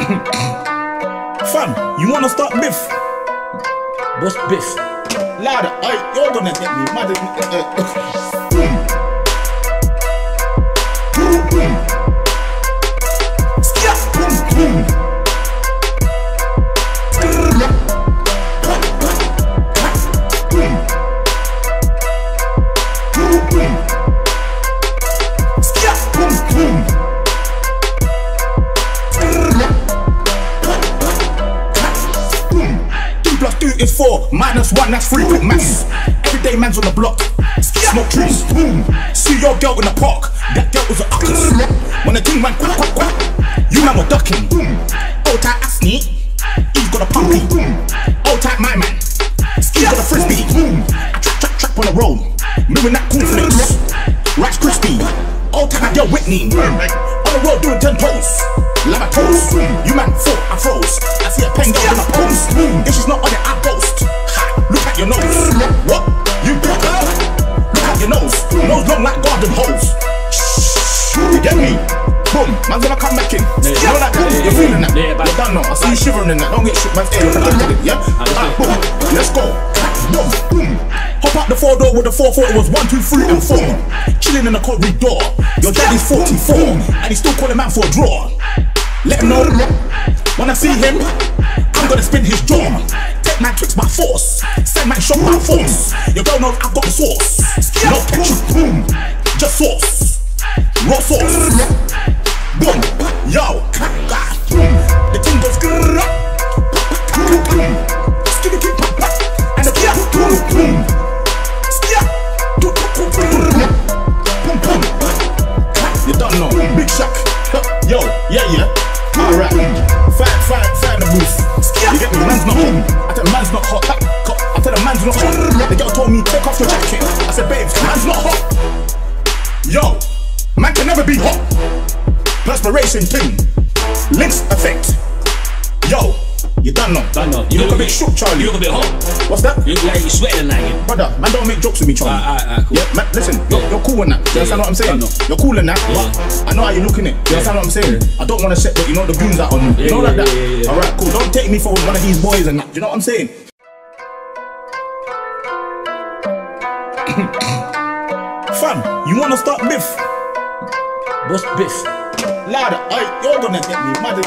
Fam, you wanna start beef? What's beef? Louder, you're gonna get me mad. Is 4, -1, that's 3 quick maths. Everyday man's on the block, smoke trees. See your girl in the park, that girl was a uckers. When the thing went quack, quack, quack, you man were ducking. Old tight Asney, he's got a pumpy. Old tight my man, he's got a frisbee. Trap on the road, moving that cornflakes. Rice crispy, old tight girl Whitney. On the road doing 10 toes. Lava toast, you man thought I froze. I see a pen girl in a post. If she's not on it, I boast. Ha, look at your nose. What? You broke her? Look at your nose. Nose long like garden hose. You get me? Boom, man's gonna come back in. You know that? You're feeling that? You're done now. I see you shivering in that. Don't get shook, man's air. Look at it, yeah? Boom, let's go. Boom, boom. Hop out the 4-door with the 440, it was 1, 2, 3 and 4. Chilling in the corridor. Your daddy's 44 and he's still calling man for a draw. Let him know, when I see him, I'm gonna spin his jaw. Take my tricks by force, send my shot by force. Your girl knows I've got the sauce. No ketchup, boom, just sauce. Raw sauce, boom, yo. The thing goes grrrr, skitty keep pop, and the boom, boom, boom, boom. You don't know, Big Shack, yo, yeah. Alright, find the booth. You get me? Man's not hot. I tell the man's not hot. I tell the man's not hot. The girl told me take off your jacket. I said, babes, man's not hot. Yo, man can never be hot. Perspiration thing, Lynx effect. Yo, you done know. You look a bit shook, Charlie. You look a bit hot. What's that? You look like you're sweating like it. Brother, man don't make jokes with me, Charlie. Alright, cool. Yeah, man, listen, you're cool in that. You understand what I'm saying? You're cool in that, but I know how you're looking at it. You understand what I'm saying? I don't want to set, but you know the goons out on me. You know like that? Alright, cool. Don't take me for one of these boys and that. Do you know what I'm saying? Fam, you wanna start beef? What's beef? Louder, you're gonna get me mad.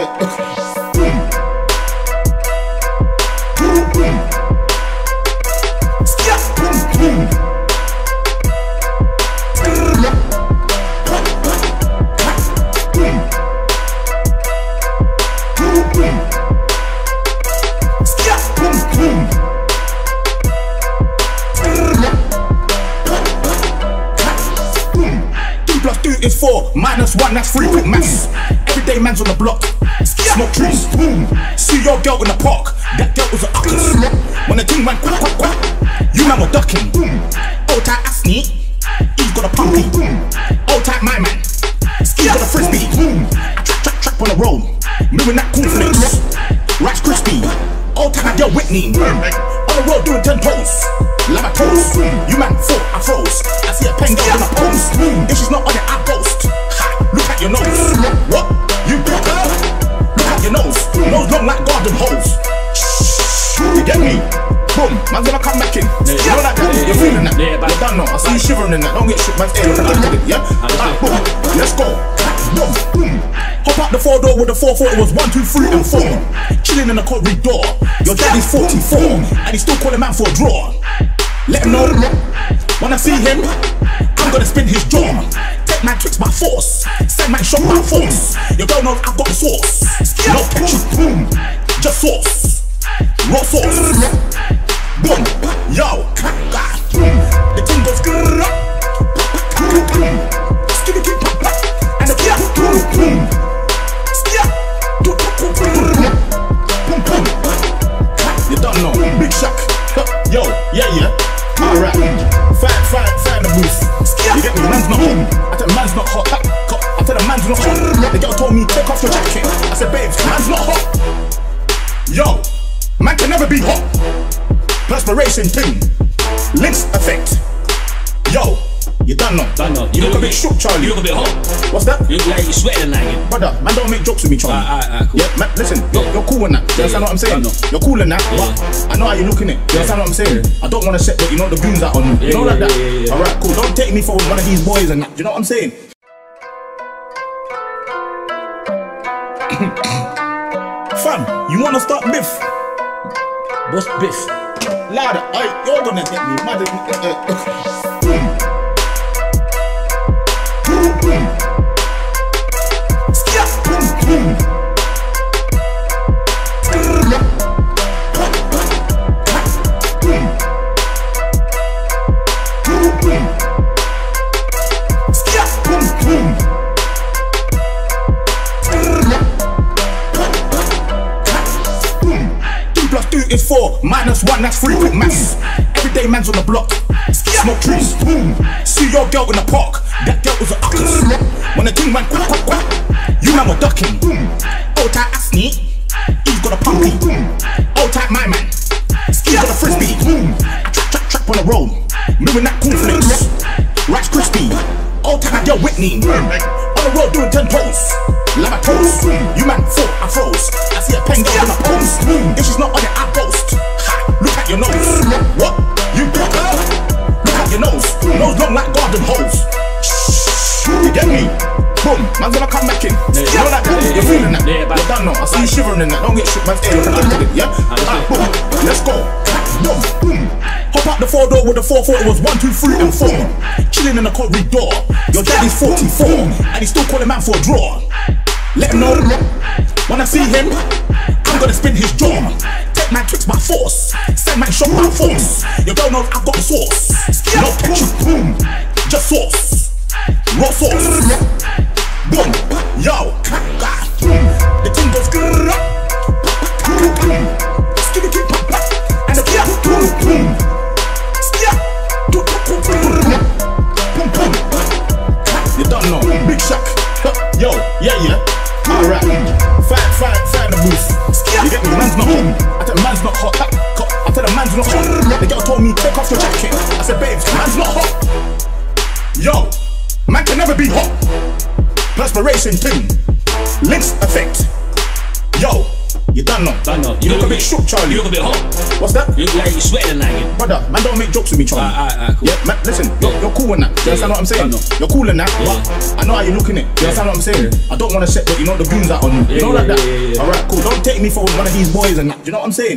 Is 4, -1, that's 3 quick maths. Everyday man's on the block, smoke trees. See your girl in the park, that girl was a uckers. When the thing went quack, quack, quack, you man were ducking. Old tight Asney, he's got a pumpy. Old tight my man, he's got a frisbee. Trap on the road, moving that cornflakes. Rice crispy, old tight girl Whitney. On the road doing 10 toes. Lava toast, you man thought I froze. I see a pen girl in a post. If she's not on it, I boast. Ha, look at your nose. What? You broke her? Look at your nose. Nose long like garden hose. You get me? Boom, man's gonna come back in. You know that? You're feeling that? You're done now. I see you shivering in that. Don't get shook, man's air. Look at it, yeah? Boom, let's go. Boom, boom. Hop out the 4-door with the 440, it was 1, 2, 3 and 4. Chilling in the corridor. Your daddy's 44 and he's still calling man for a draw. Let him know, when I see him, I'm gonna spin his jaw. Take my tricks by force, send my shot by force. Your girl knows I've got the sauce. No ketchup, boom, just sauce. Raw sauce, boom, yo. The thing goes grrrr, skitty keep pop, and the boom, boom, boom, boom. You don't know, Big Shack, yo, yeah. Alright, find the booth. You get me? Man's not hot. I tell the man's not hot. I tell the man's not hot. The girl told me take off your jacket. I said, babes, man's not hot. Yo, man can never be hot. Perspiration thing, Lynx effect. Yo. You done know. You look a bit shook, Charlie. You look a bit hot. What's that? You look like you're sweating like it. Brother, man, don't make jokes with me, Charlie. Alright, cool. Yeah, man, listen, you're cool in that. You understand what I'm saying? You're cool in that, but I know how you're looking it. You understand what I'm saying? I don't want to set, but you know the goons out on you. You know like that? Alright, cool. Don't take me for one of these boys and that. You know what I'm saying? Fam, you wanna start beef? What's beef? Louder, you're gonna get me mad. Is 4, -1, that's 3, quick maths. Everyday man's on the block. Smoke trees, boom. See your girl in the park. That girl was a uckers. When the thing went quack, quack, quack, you man were ducking. Old tight ass neat, he's got a pumpy. Old tight my man, he's got a frisbee. Trap on the road, moving that cornflakes. Rice crispy, old tight girl Whitney. On the road doing 10 toes. Like a toast, you man thought I froze. I see a pen girl in a pose. If she's not on it, I boast. Look at your nose. What? You broke her? Look at your nose. Nose long like garden hose. You get me? Boom, man's gonna come back in. You know that? You're feeling that? You don't know. I see you shivering in that. Don't get shook, man's air. Yeah? Boom, let's go. Boom, boom. Hop out the 4-door with the 4-4. It was 1, 2, 3, and 4. Chilling in the corridor. Your daddy's 44, and he's still calling man for a draw. Let him know, when I see him, I'm gonna spin his jaw. Take man tricks by force, send man shot by force. Your girl knows I've got the sauce. No ketchup, boom, just sauce. Raw sauce, boom, yo. The thing goes grrrr, skibidi pop pop, and the boom boom boom, boom boom. You don't know, Big Shaq, yo, yeah. Alright, fire in the booth. You get me? Man's not hot. I tell man's not hot. I tell the man's not hot. The girl told me take off your jacket. I said babes, man's not hot. Yo, man can never be hot. Perspiration thing, links effect. Yo, you done know. You look a bit shook, Charlie. You look a bit hot. What's that? You look like you're sweating like it. Brother, man, don't make jokes with me, Charlie. Cool. Yeah, man, listen, you're cool in that. You understand what I'm saying? You're cool in that, but I know how you're looking it. You understand what I'm saying? I don't want to set, but you know the goons out on you. You know like that? Alright, cool. Don't take me for one of these boys and that. You know what I'm saying?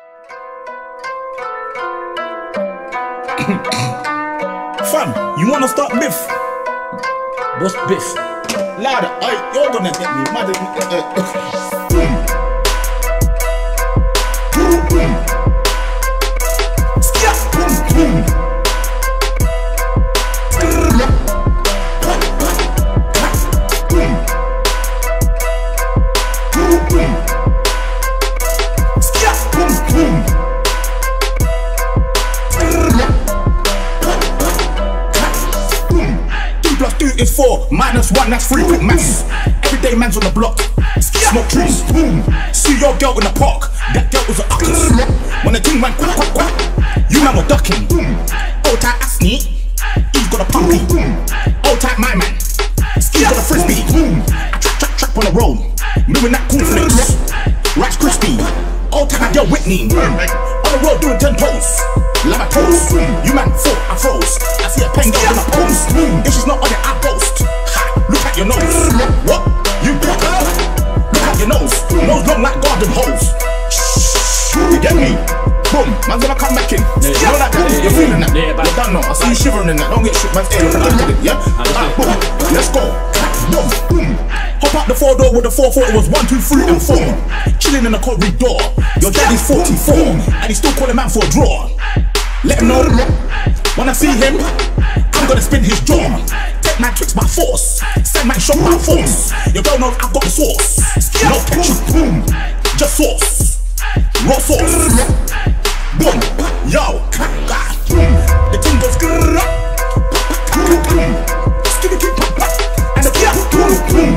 Fam, you wanna start beef? What's beef? Louder, you're gonna get me mad. Is 4, -1, that's 3, quick maths. Everyday man's on the block. Smoke trees, boom. See your girl in the park. That girl was a uckers. When the thing went quack, quack, quack, you man were ducking. Old tight ass neat, he's got a pumpy. Old tight my man, he's got a frisbee. Trap on the road, moving that cornflakes. Rice crispy, old tight girl Whitney. On the road doing 10 toes. Like a toast, you man thought I froze. I see a pen girl in a pose. If she's not on it, I boast. Look at your nose. What? You broke her? Look at your nose. Nose long like garden hose. You get me? Boom, man's gonna come back in. You know that? You're feeling that? You don't know. I see you shivering in that. Don't get shook, man's air. Yeah? Boom, let's go. Boom, boom. Hop out the 4-door with the 4-4. It was 1, 2, 3, and 4. Chilling in the corridor. Your daddy's 44, and he's still calling man for a draw. Let him know, when I see him, I'm gonna spin his jaw. Take man tricks by force, send man shot by force. Your girl knows I've got the sauce. No ketchup, boom, just sauce. Raw sauce, boom, yo. The thing goes grrrr, skibidi pop pop, and the boom boom,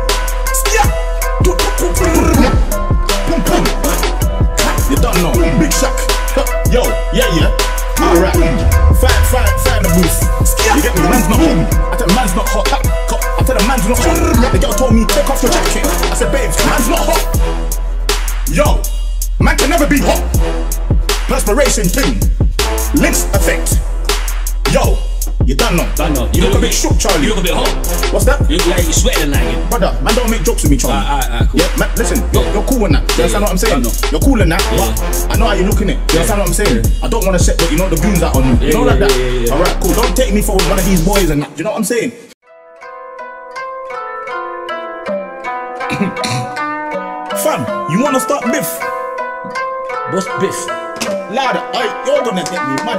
boom boom. You don't know, Big Shaq. Yo, yeah. Alright, fire in the booth. You get me? man's not home. I tell the man's not hot. I tell the man's not hot. The girl told me, take off your jacket. I said, babes, man's not hot. Yo, man can never be hot. Perspiration thing. Lynx effect. Yo, you done now. You look a bit shook, Charlie. You look a bit hot. What's that? You look like you're sweating like it. Brother, man don't make jokes with me, Charlie. Alright, cool. Yeah, man, listen, you're cool in that. You understand what I'm saying? You're cool in that, but I know how you're looking at it. You understand what I'm saying? I don't want to set, but you know the goons out on you. You know like that? Alright, cool. Don't take me for one of these boys and that. Do you know what I'm saying? Fam, you wanna start beef? What's beef? Louder, you're gonna get me mad.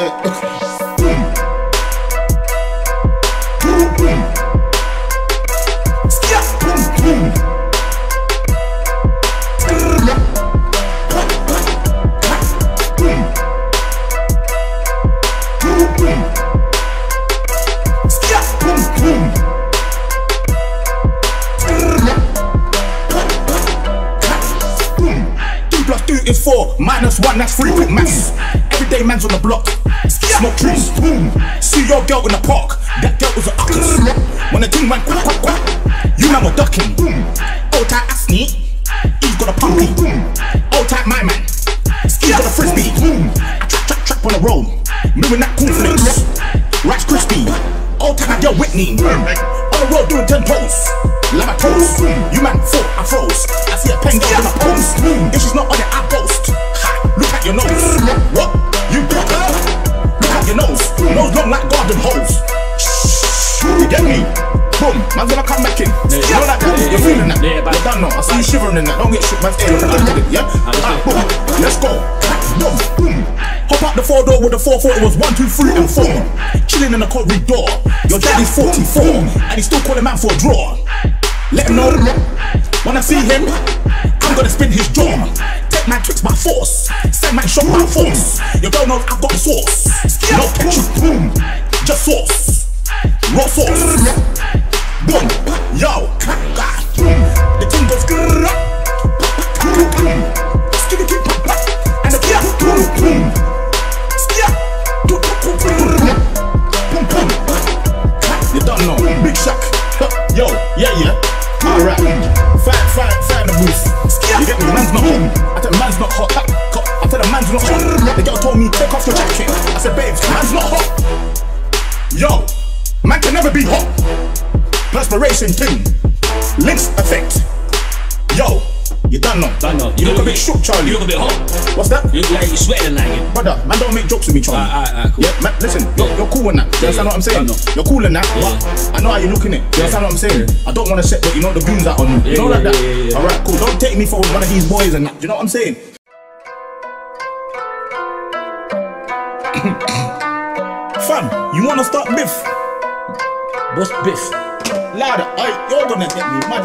Is 4, -1, that's 3 quick maths. Everyday man's on the block. Smoke trees, boom. See your girl in the park. That girl was a uckers. When the thing went quack, quack, quack, you man were ducking. Old tight Asney, he's got a pumpy. Old tight my man, he's got a frisbee. Trap on the road, moving that cornflakes. Rice crispy. Old tight my girl Whitney. On the road doing 10 toes. Like my toes, you man thought I froze. I see a pen girl in a post. If she's not on it, I boast. Look at your nose. What? You got her? Look at your nose. Nose long like garden hose. You get me? Boom, man's gonna come back in. You know that? You're feeling that? You're done now. I see you shivering in that. Don't get shook, man's air. Yeah? Boom, let's go. Boom, boom. Hop out the 4-door with the 440. It was 1, 2, 3, and 4. Chilling in the corridor. Your daddy's 44, and he's still calling man for a draw. Let him know, when I see him, I'm gonna spin his jaw. Take my tricks by force, send my shot by force. Your girl knows I've got the sauce. No ketchup, boom, just sauce. Raw sauce, boom, yo, God. The thing goes grrrr, skitty keep pop, and the yeah, boom, boom, boom, boom. You don't know, Big Shaq, yo, yeah. Alright, find the booth. You get me? Man's not home. I tell the man's not hot. I tell the man's not hot. The girl told me, take off your jacket. I said, babes, man's not hot. Yo, man can never be hot. Perspiration thing. Lynx effect. Yo, you done now. You look a bit shook, Charlie. You look a bit hot. What's that? You look like you're sweating like it. Brother, man don't make jokes with me, Charlie. Alright, cool. Yeah, man, listen, you're cool in that. You understand what I'm saying? You're cool in that, but I know how you're looking at it. You understand what I'm saying? I don't want to set, but you know the goons out on you. You know like that? Alright, cool. Don't take me for one of these boys and that. Do you know what I'm saying? Fam, you wanna start beef? What's beef? Louder, you're gonna get me mad.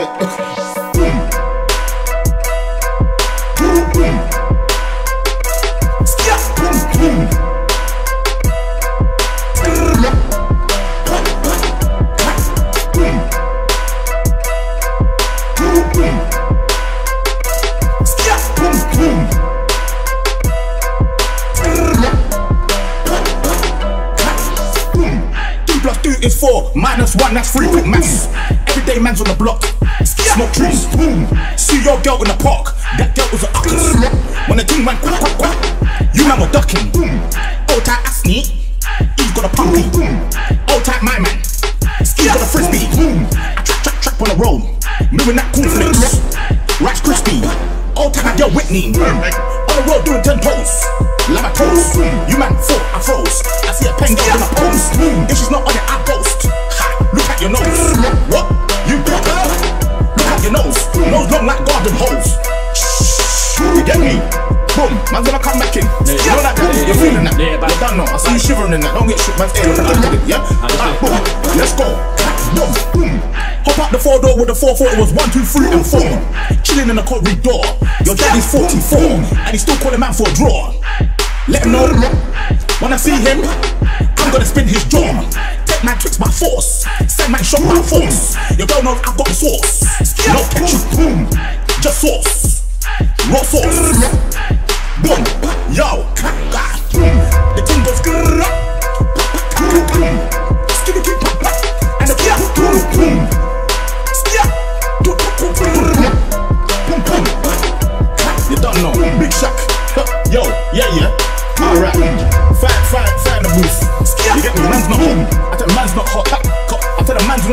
Is 4, -1, that's 3 quick maths. Everyday man's on the block. Smoke trees, boom. See your girl in the park. That girl was a uckers. When the thing went quack, quack, quack, you man were ducking. Old tight Asney, he's got a pumpy. Old tight my man, he's got a frisbee. Trap on the road, moving that cornflakes. Rice crispy. Old tight my girl Whitney. On the road doing 10 toes. Like my toes, you man thought I froze. I see a pen girl in a post. If she's not on it, I boast. Look at your nose. What? You got her? Look at your nose. Nose long like garden hose. You get me? Boom, man's gonna come back in. You know that? You're feeling that? You're done now. I see you shivering in that. Don't get shook, man's air. Yeah? Boom, let's go. Boom, boom. Hop out the 4-door with the 440. It was 1, 2, 3, and 4. Chilling in the corridor. Your daddy's 44, and he's still calling man for a draw. Let him know, when I see him, I'm gonna spin his jaw. Take my tricks by force, send my shot by force. Your girl knows I've got the sauce. No ketchup, boom, just sauce. Raw sauce, boom, yo, God. The thing goes grrrr,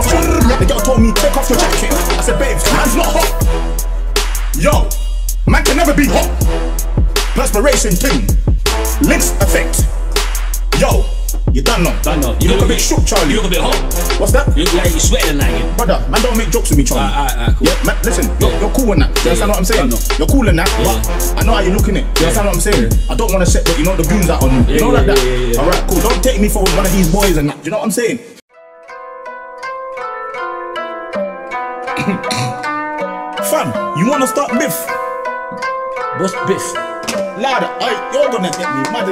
hot. The girl told me, take off your jacket. I said, babes, man's not hot. Yo, man can never be hot. Perspiration thing, Lynx effect. Yo, you done know. You look a bit shook, Charlie. You look a bit hot. What's that? You look like you're sweating like it. Brother, man don't make jokes with me, Charlie. Alright, cool. Yeah, man, listen, you're cool in that. You understand what I'm saying? You're cool in that, but I know how you're looking at. You understand what I'm saying? I don't want to set the, the goons out on you. You know like that? Alright, cool. Don't take me for one of these boys and that. You know what I'm saying? Fam, you wanna start beef? What's beef? Louder, you're gonna get me mad.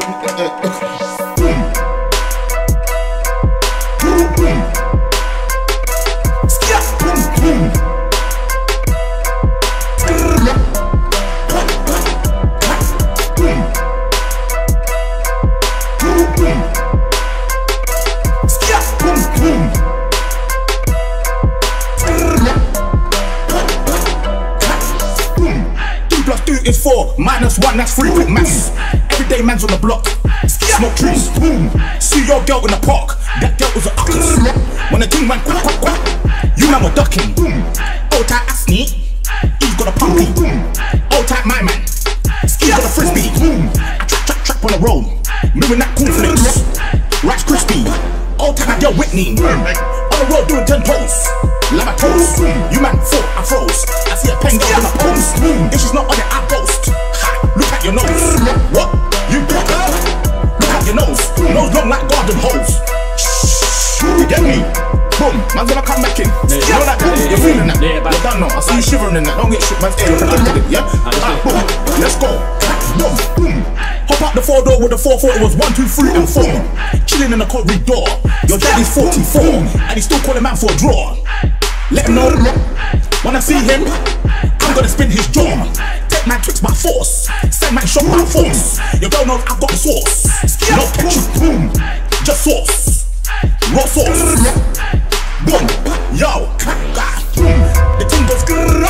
Is 4, -1, that's 3 quick maths. Everyday man's on the block. Smoke trees, boom. See your girl in the park. That girl was a uckers. When the thing went quack, quack, quack, you man were ducking. Old tight Asney, he's got a pumpy. Old tight my man, he's got a frisbee. Trap on the road, moving that cornflakes. Rice crispy, old tight my girl Whitney. On the road doing 10 toes. Like my toes, you man thought I froze. I see a pen go in my pose. If she's not on it, I ghost. Look at your nose. What? You broke her? Look at your nose. Nose long like garden hose. You get me? Boom, man's gonna come back in. You know that? You're feeling that? You don't know. I see you shivering in that. Don't get shook, man's air. Yeah? Boom, let's go. Boom, boom. Hop out the 4-door with the 440 was 1, 2, 3, and 4. Chilling in the corridor. Your daddy's 44, and he's still calling man for a draw. Let him know. When I see him, I'm gonna spin his jaw. Take man tricks by force. Send man shot by force. Your girl knows I've got the sauce. No ketchup, boom. Just sauce. Raw sauce. Boom. Yo. The thing goes grrrr.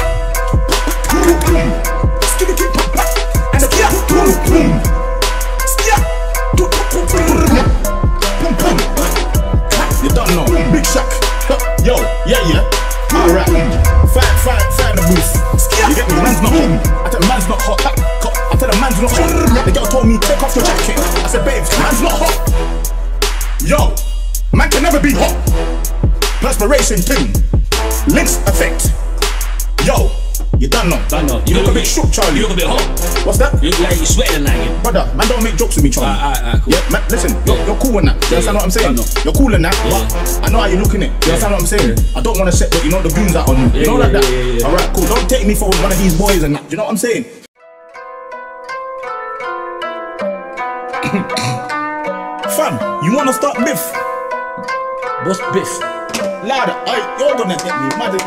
And the boom. You don't know. Big Shaq. Yo, yeah. Alright. Find the booth. You get me? Man's not hot. I tell the man's not hot. I tell the man's not hot. The girl told me, take off your jacket. I said, babes, man's not hot. Yo, man can never be hot. Perspiration thing. Lynx effect. Yo, you don't know. You look a bit shook, Charlie. You look a bit hot. What's that? You look like you're sweating like it. Brother, man don't make jokes with me, Charlie. Alright, cool. Yeah, man, listen, you're cool in that. You understand what I'm saying? You're cool in that, but I know how you're looking at. You understand what I'm saying? I don't want to set the, the goons out on you. You know like that? Alright, cool. Don't take me for one of these boys and that. You know what I'm saying? Fam, you wanna start beef? What's beef? Louder, you're gonna get me mad.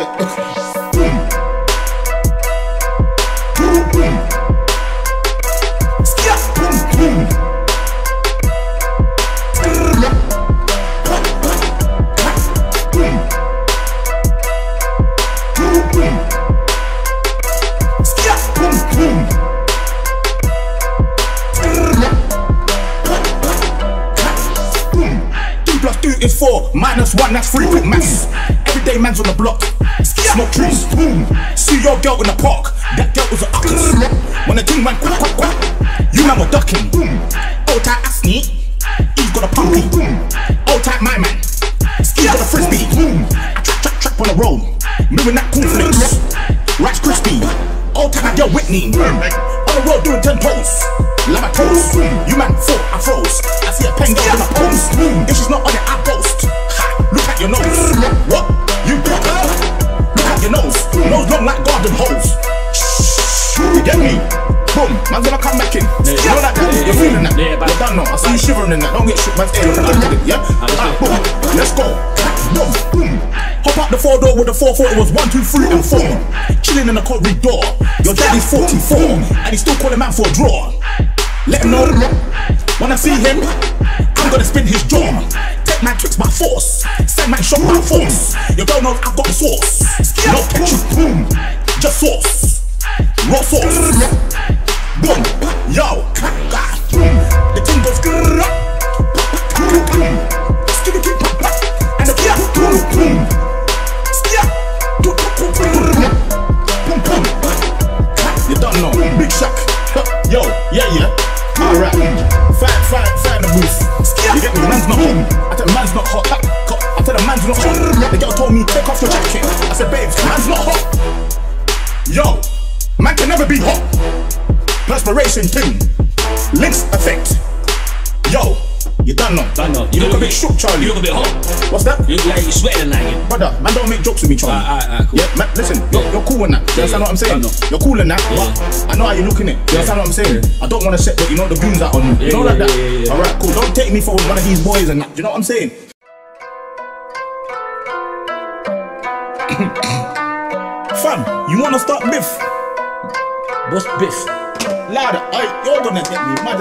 Is 4, -1, that's 3 quick maths. Everyday man's on the block. Smoke trees, boom. See your girl in the park. That girl was a uckers. When the thing went quack, quack, quack, you man were ducking. Old tight Asney, he's got a pumpy. Old tight my man, he's got a frisbee. Trap on the road, moving that cornflakes. Rice crispy, old tight my girl Whitney. On the road doing 10 toes. Like my toes, you man thought I froze. I see a pen go in my pose. If she's not on it, I ghost. Look at your nose. What? You broke her? Look at your nose. Nose long like garden hose. You get me? Boom, man's gonna come back in. You know that? You're feeling that? You don't know. I see you shivering in that. Don't get shook, man's air. Yeah? Boom, let's go. Boom, boom. Hop out the 4-door with the 440 was 1, 2, 3, and 4. Chilling in the corridor. Your daddy's 44, and he's still calling man for a draw. Let him know. When I see him, I'm gonna spin his jaw. Take man tricks by force. Send man shot by force. Your girl knows I've got the sauce. No ketchup, boom. Just sauce. Raw sauce. Boom. Yo. The thing goes grrrr. And the boom. Big Shack. Yo, yeah. Alright. Fight in the booth. You get me? Man's not home. I tell man's not hot. I tell the man's not hot. The girl told me, take off your jacket. I said, babes, man's not hot. Yo, man can never be hot. Perspiration thing. Lynx effect. Yo, you done now. You look a bit shook, Charlie. You look a bit hot. What's that? You look like you're sweating like it. Brother, man don't make jokes with me, Charlie. Alright, cool. Yeah, man, listen, you're cool in that. You understand what I'm saying? You're cool in that, but I know how you looking it. You understand what I'm saying? I don't want to set, but you know the goons out on you. You know like that? Alright, cool. Don't take me for one of these boys and that. You know what I'm saying? Fam, you wanna start beef? What's beef? Louder, you're gonna get me mad.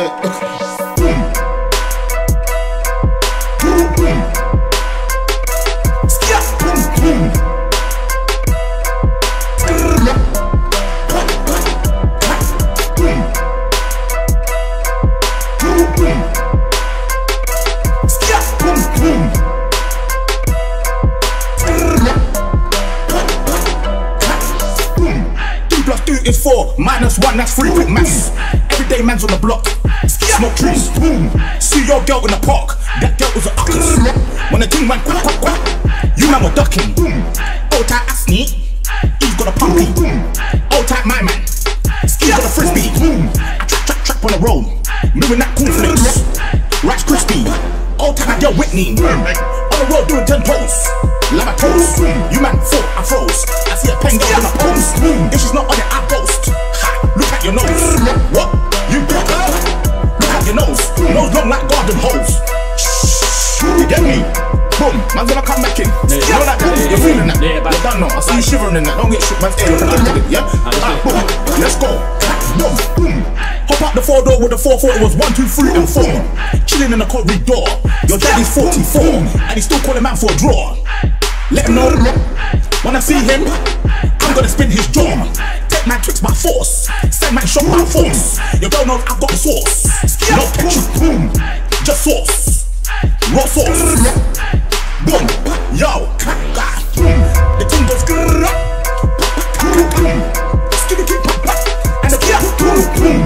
Is 4, -1, that's 3 quick maths. Everyday man's on the block. Smoke trees, boom. See your girl in the park. That girl was a uckers. When the thing went quack, quack, quack, you man were ducking. Old tight Asney, he's got a pumpy. Old tight my man, he's got a frisbee. Trap on the road, moving that cornflakes. Rice crispy. Old tight girl Whitney, on the road doing 10 toes. Like my toes, you man fought, I froze. I see a pen girl in a post. If she's not on it, I ghost. Look at your nose. What? You broke her? Look at your nose. Nose long like garden hose. You get me? Boom, man's gonna come back in. You know that? You're feeling that? You're done now. I see you shivering in that. Don't get shook, man's air. Yeah? Boom, let's go. Boom, boom. Hop out the 4-door with the 440. It was 1, 2, 3, and 4. Chilling in the corridor. Your daddy's 44, and he's still calling man for a draw. Let him know. When I see him, I'm gonna spin his jaw. Take my tricks by force. Send my shot by force. Your girl knows I've got the sauce. No ketchup, boom. Just sauce. Raw sauce. Boom. Yo. The thing goes grrrr. Skitty keep pop pop. And the boom boom.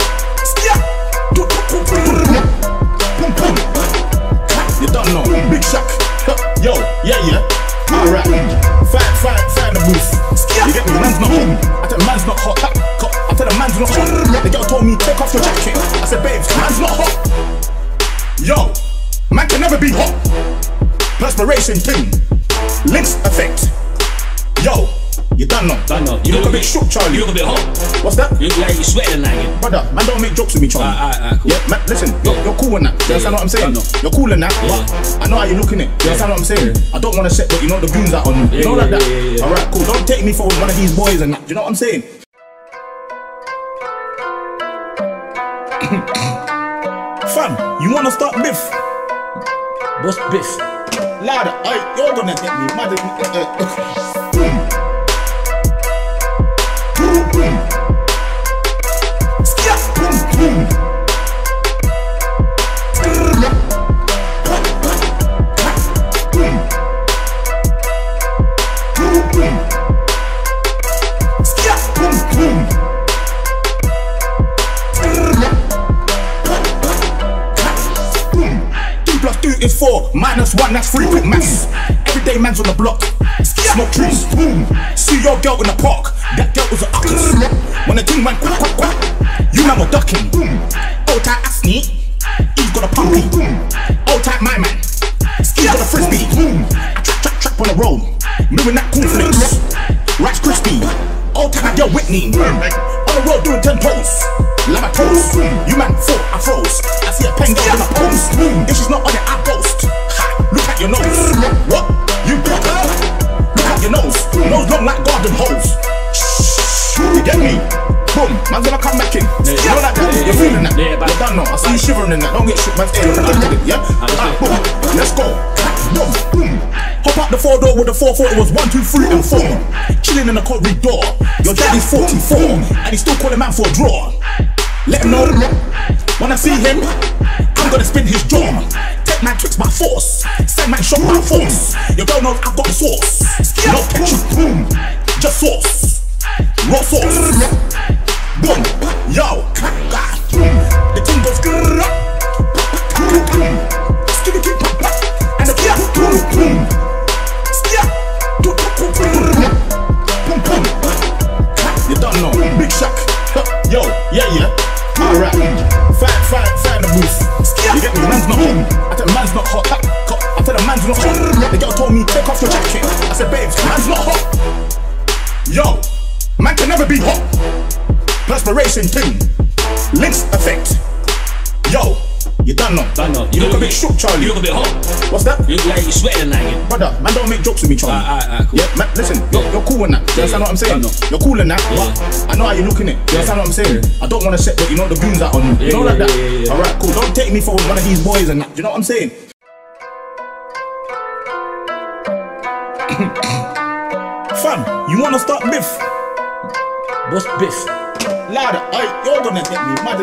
Boom boom. You don't know. Big Shack. Yo, yeah. Alright, fight in the booth. You get me? Man's not home. I tell man's not hot. I tell the man's not hot. The girl told me, take off your jacket. I said, babes, man's not hot. Yo, man can never be hot. Perspiration thing. Lynx effect. Yo, you done now. You look a bit shook, Charlie. You look a bit hot. What's that? You look like you're sweating like it. Brother, man don't make jokes with me, Charlie. Alright, cool. Yeah, man, listen, you're cool in that. You understand what I'm saying? You're cool in that, but I know how you're looking it. You understand what I'm saying? I don't want to set, but you know the goons out on you. You know like that? Alright, cool. Don't take me for one of these boys and that. You know what I'm saying? Fam, you wanna start beef? What's beef? Louder, you're gonna get me mad. Is 4, -1, that's 3 quick maths. Everyday man's on the block. Smoke trees, boom. See your girl in the park. That girl was a uckers. When the thing went quack, quack, quack, you man were ducking. Old tight Asney, he's got a pumpy. Old tight my man, he's got a frisbee. Trap on the road, moving that cornflakes. Rice crispy. Old tight girl Whitney, on the road doing 10 toes. Like my toes, you man fought, I froze. I see a pen girl in a post. If she's not on it, I ghost. Look at your nose. What? You broke her? Look at your nose. Nose long like garden hose. You get me? Boom, man's gonna come back in. You know that? You're feeling that? You're done now. I see you shivering in that. Don't get shook, man's air. Yeah? Boom, let's go. Boom, boom. Hop out the 4-door with the 440. It was 1, 2, 3, and 4. Chilling in the corridor. Your daddy's 44, and he's still calling man for a draw. Let him know. When I see him, I'm gonna spin his jaw. Take my tricks by force. Send my shot by force. Your girl knows I've got the sauce. No ketchup, boom. Just sauce. Raw sauce. boom, yo, the thing goes grrrr, skitty keep pop pop, and the yeah, boom, boom, boom, you don't know, Big Shaq, yo, yeah, alright, find the booth, you get me, man's not hot, I tell man's not hot, I tell the man's not hot, the girl told me take off your jacket, I said babes, man's not hot, yo, man can never be hot, perspiration thing, Lynx effect, yo, you done know, you look a bit shook, Charlie. You look a bit hot. What's that? You look like you're sweating like it. Brother, man don't make jokes with me, Charlie. Alright, cool. Yeah, man, listen, you're cool in that. You understand what I'm saying? You're cool in that, but I know how you're looking at. You understand what I'm saying? I don't want to set, but you know the goons out on you. You know like that? Alright, cool. Don't take me for one of these boys and that. You know what I'm saying? Fam, you wanna start beef? What's beef? Louder, you're gonna get me mad.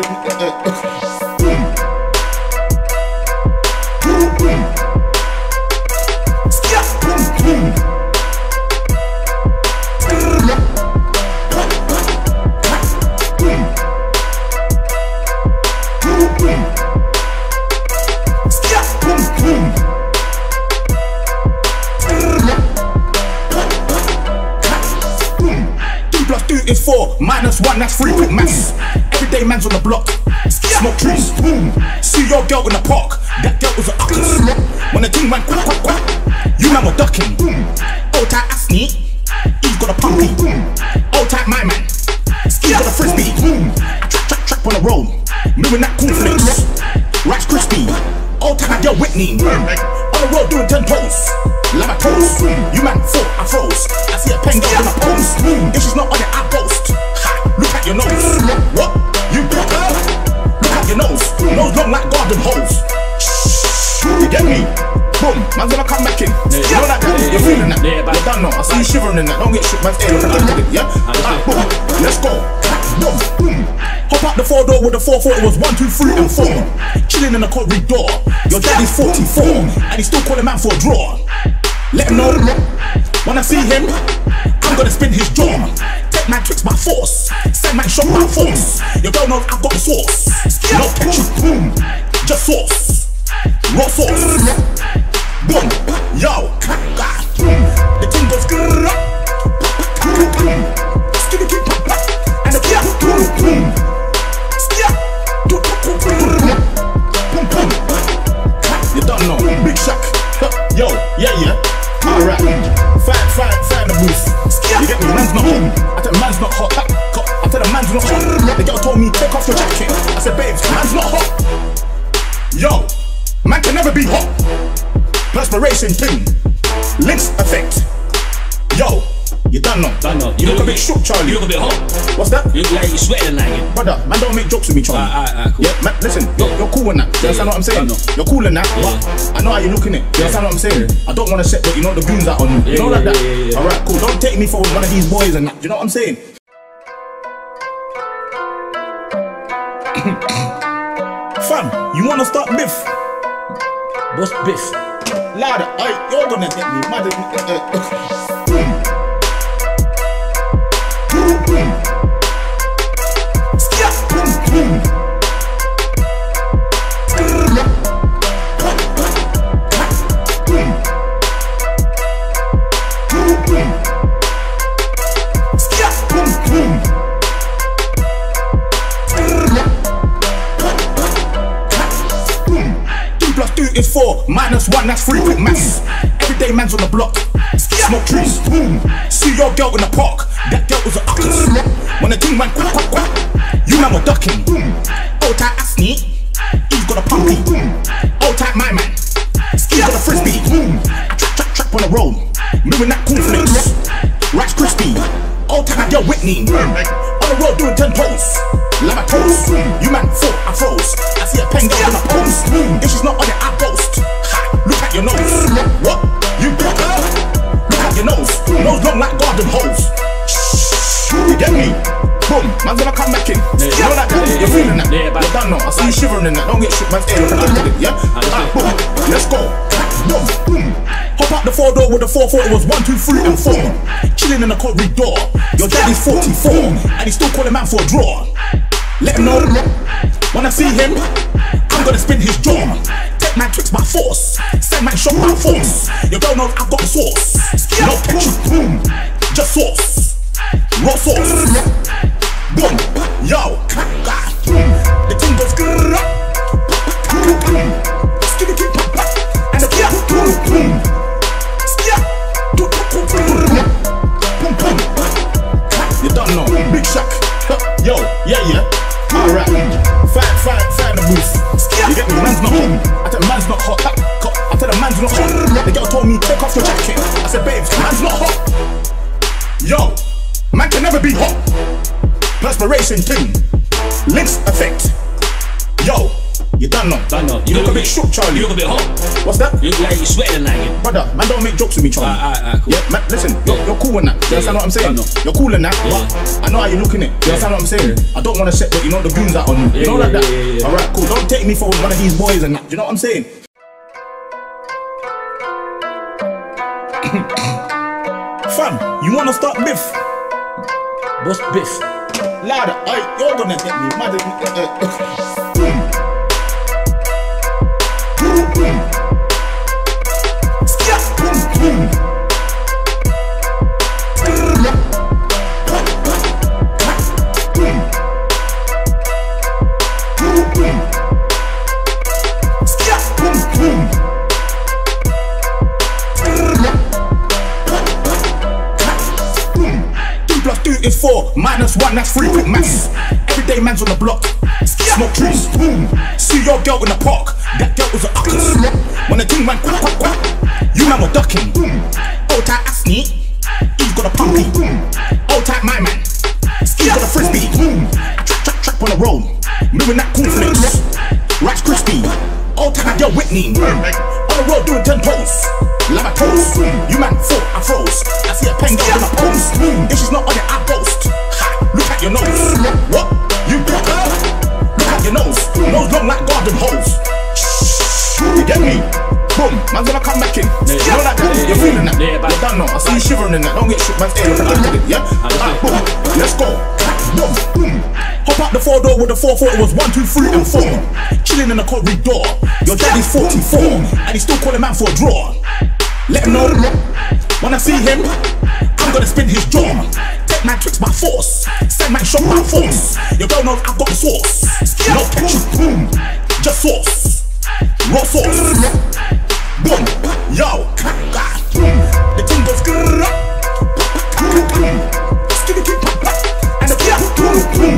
Is 4, -1, that's 3 quick maths. Everyday man's on the block, smoke trees, boom. See your girl in the park, that girl was a uckers. When the thing went quack, quack, quack, you man were ducking. Old tight Asney, he's got a pumpy. Old tight my man, he's got a frisbee. Trap on the road, moving that cornflakes. Rice crispy, old tight girl Whitney. On the road doing 10 toes. Like my toes, you man thought I froze. I see a pen girl in a pose. If she's not on it, I boast. Ha, look at your nose. What? You broke her? Look at your nose. Nose long like garden hose. You get me? Boom, man's gonna come back in. You know that? You're feeling that? You don't know. I see you shivering in that. Don't get shook, man's air looking at it. Yeah? Boom, let's go. Boom, boom. Hop out the 4-door with the 440 was 1, 2, 3, and 4. Chilling in the corridor. Your daddy's 44, and he's still calling man for a draw. Let him know, when I see him, I'm gonna spin his jaw. Take man tricks by force, send man shot by force. Your girl knows I've got the sauce. No ketchup, boom, just sauce. Raw sauce, boom, yo, the thing goes grrrr, skitty keep pop pop, and the yeah, boom, boom, boom, you don't know, Big Shaq, yo, yeah. Alright, find the booth. You get me? Man's not hot. I tell man's not hot. I tell the man's not hot. The girl told me take off your jacket. I said babes, man's not hot. Yo, man can never be hot. Perspiration thing, Lynx effect. Yo, you done know. You look a bit shook, Charlie. You look a bit hot. What's that? You look like you're sweating like it. Brother, man don't make jokes with me, Charlie. Alright, cool. Yeah, man, listen, you're cool in that. You understand what I'm saying? You're cool in that, but I know how you're looking at. You understand what I'm saying? I don't want to set, but you know the goons out on you. You know like that? Alright, cool. Don't take me for one of these boys and that. You know what I'm saying? Fam, you wanna start beef? What's beef? Louder, you're gonna get me mad. Is 4, -1, that's 3 quick maths. Everyday man's on the block, smoke trees, boom. See your girl in the park, that girl was a uckers. When the thing went quack, quack, quack, you man were ducking. Old tight Asney, he's got a pumpy. Old tight my man, he's got a frisbee. Trap on the road, moving that cornflakes. Rice crispy, old tight girl Whitney. On the road doing 10 toes. Like my toes, you man thought I froze. I see a pen girl in a pose. If she's not on it, I boast. Ha, look at your nose. What? You broke her? Look at your nose. Nose long like garden hose. You get me? Boom, man's gonna come back in. You know that? You're feeling that? You don't know. I see you shivering in that. Don't get shook, man's air looking at it. Yeah? Boom, let's go. Boom, boom. Hop out the 4-door with the 4-4, it was 1, 2, 3 and 4. Chilling in the corridor. Your daddy's 44 and he's still calling man for a draw. Let him know, when I see him, I'm gonna spin his jaw. Take man tricks by force, send man shot by force. Your girl knows I've got the sauce. No ketchup, boom, just sauce. Raw sauce, boom, yo. The thing goes grrrr, skitty keep pop pop, and the yeah, boom boom, yeah, boom boom. You don't know, Big Shaq, yo, yeah. Alright, find the booth. You get me? Man's not hot. I tell the man's not hot. I tell the man's not hot. The girl told me take off your jacket. I said, babes, man's not hot. Yo, man can never be hot. Perspiration thing, Lynx effect. Yo, you done know. You look a bit shook, Charlie. You look a bit hot. What's that? You look like you're sweating like it. Brother, man don't make jokes with me, Charlie. Alright, cool. Yeah, man, listen, you're cool in that. You understand what I'm saying? You're cool in that, but I know how you're looking it. You understand what I'm saying? I don't want to set, but you know the goons out on you. You know like that? Alright, cool. Don't take me for one of these boys and that. You know what I'm saying? Fam, you wanna start beef? What's beef? Louder, you're gonna get me mad. Is 4, -1, that's 3 quick maths. Everyday man's on the block. Smoke trees, boom. See your girl in the park. That girl was a uckers. When the thing went quack, quack, quack, you man were ducking. Old tight ass neat, he's got a pumpy. Old tight my man, he's got a frisbee. Trap on the road, moving that cornflakes. Rice crispy, old tight girl Whitney. On the road doing 10 toes. Lava toast, you man thought I froze. I see a pen girl in a pose. If she's not on it, I ghost. Look at your nose. What? You broke her? Look at your nose. Nose long like garden hose. You get me? Boom, man's gonna come back in. You know that? You're feeling that? You don't know. I see you shivering in that. Don't get shook, man's air. Look at that, yeah? Alright, boom, let's go. Boom, boom. Hop out the 4-door with the 4-4, it was 1, 2, 3 and 4. Chilling in the corridor. Your daddy's 44 and he's still calling man for a draw. Let him know, when I see him, I'm gonna spin his jaw. Take man tricks by force, send man shot by force. Your girl knows I've got the sauce. No ketchup, boom, just sauce. Raw sauce, boom, yo. The thing goes grrrr, skitty keep pop pop, and the yeah, boom boom,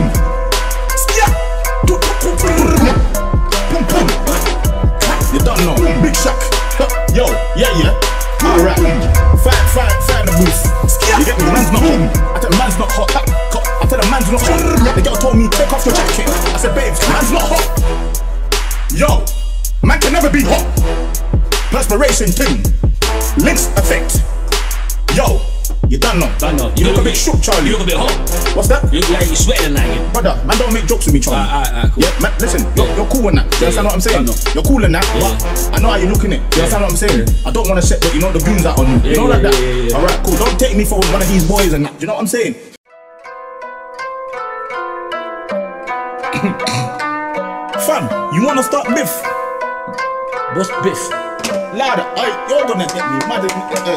boom boom. You don't know, Big Shaq, yo, yeah. Alright, find the booth. You get me? Man's not hot. I tell the man's not hot. I tell the man's not hot. The girl told me take off your jacket. I said, babes, man's not hot. Yo, man can never be hot. Perspiration thing, Lynx effect. Yo, you done know. You look a bit shook, Charlie. You look a bit hot. What's that? You look like you're sweating like it. Brother, man don't make jokes with me, Charlie. Alright, cool. Yeah, man, listen, you're cool in that. You understand what I'm saying? You're cool in that, but I know how you're looking it. You understand what I'm saying? I don't want to set, but you know the goons out on you. You know like that? Alright, cool. Don't take me for one of these boys and that. You know what I'm saying? Fam, you wanna start beef? What's beef? Louder, you're gonna get me mad.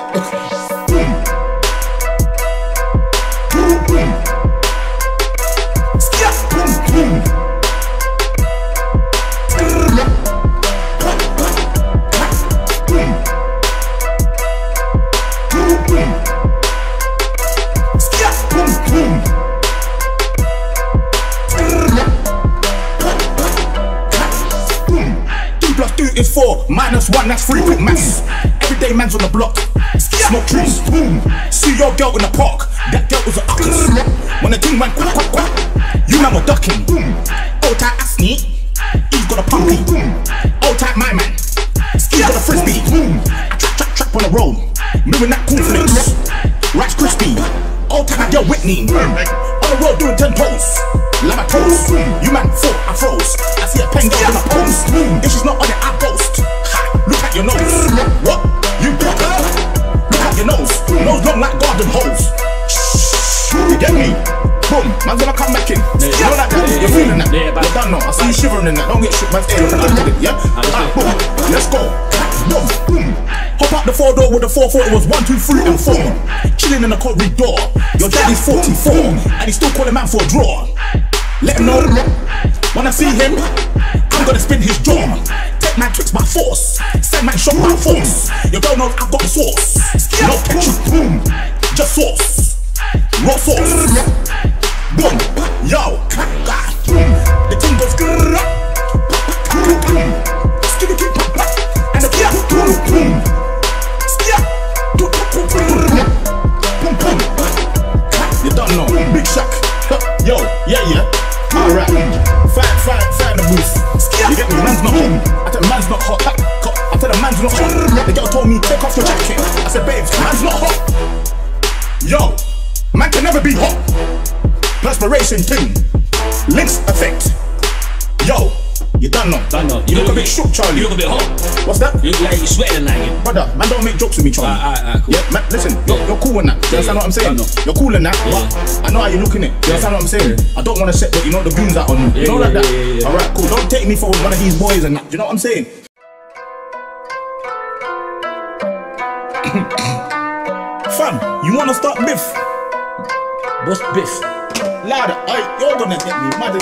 Is 4, -1, that's 3 quick maths. Everyday man's on the block. Smoke trees, boom. See your girl in the park. That girl was a uckers. When the thing went quack, quack, quack, you man were ducking. Old tight ass neat, he's got a pumpy. Old tight my man, he's got a frisbee. Trap on the road, moving that cornflakes. Rice crispy, old tight girl Whitney. On the road doing 10 toes. Lava toast, you man thought I froze. I see a pen girl in a pose. If she's not on it, I ghost. Look at your nose. What? You broke her? nose long like garden hose. You get me? Boom, man's gonna come back in. You know that? You're feeling that? You're done now. I see you shivering in that. Don't get shook, man's air. Yeah? Boom, let's go. Boom, boom. Hop out the 4-door with the 440 was 1, 2, 3, and 4. Chilling in the corridor. Your daddy's 44, and he's still calling man for a draw. Let him know. When I see him, I'm gonna spin his jaw. Take my tricks by force. Send my shot by force. Your girl knows I've got the sauce. No ketchup, boom. Just sauce. Raw sauce. Boom. Yo. The thing goes grrrr. Skitty keep pop pop. And the yeah. Boom boom. Yeah. Boom boom. You don't know. Big Shaq. Yo. Yeah. Alright. Fire the booth. You get me? Man's not home. I tell man's not hot. I tell the man's not hot. The girl told me take off your jacket. I said babes, man's not hot. Yo, man can never be hot. Perspiration thing. Lynx effect. Yo, you done now. You look a bit shook, Charlie. You look a bit hot. What's that? You look like you're sweating like it. Brother, man don't make jokes with me, Charlie. Alright, cool. Yeah, man, listen, you're cool in that. You understand what I'm saying? You're cool in that, but I know how you're looking at. You understand what I'm saying? I don't want to set, but you know the goons out on me. You know like that? Alright, cool. Don't take me for one of these boys and that. Do you know what I'm saying? Fam, you wanna start beef? What's beef? Louder, you're gonna get me mad.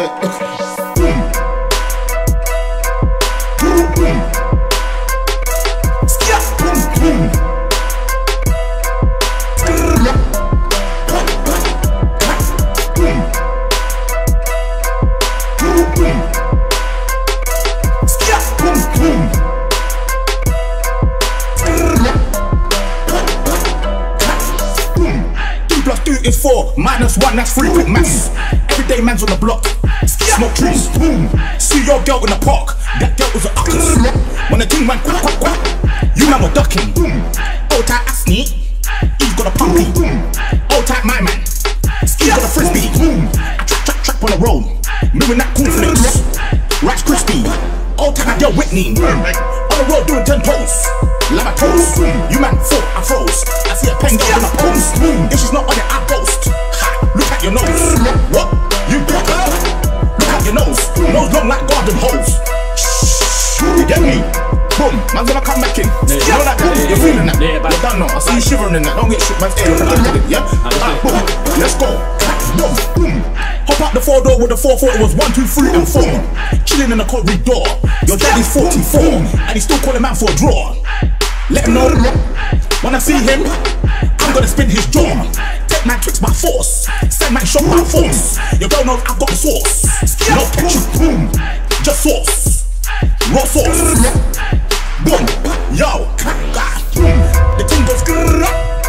Is 4, -1, that's 3 quick maths. Everyday man's on the block. Smoke trees, boom. See your girl in the park. That girl was a uckers. When the thing went quack, quack, quack, you man were ducking. Old tight Asney, he's got a pumpy. Old tight my man, he's got a frisbee. Trap on the road, moving that cornflakes. Rice crispy. Old tight my girl Whitney. On the road doing 10 toes. Like my toes, you man thought I froze. I see a pen girl in a post. If she's not on it, I ghost. Look at your nose. What? You broke her? Look at your nose. Nose long like garden hose. You get me? Boom, man's gonna come back in. You know that? You're feeling that? You're done now. I see you shivering in that. Don't get shook, man's air. Yeah? Boom, let's go. Boom, boom. Hop out the 4-door with the 440 was 1, 2, 3, and 4. Chilling in the corridor. Your daddy's 44, and he's still calling man for a draw. Let him know. When I see him, I'm gonna spin his jaw. Take my tricks by force. Send my shot by force. Your girl knows I've got the sauce. No ketchup, boom. Just sauce. Raw sauce. Boom. Yo. The thing goes grrrr.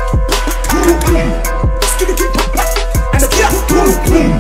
Skitty keep pop pop. And the yeah. Boom boom.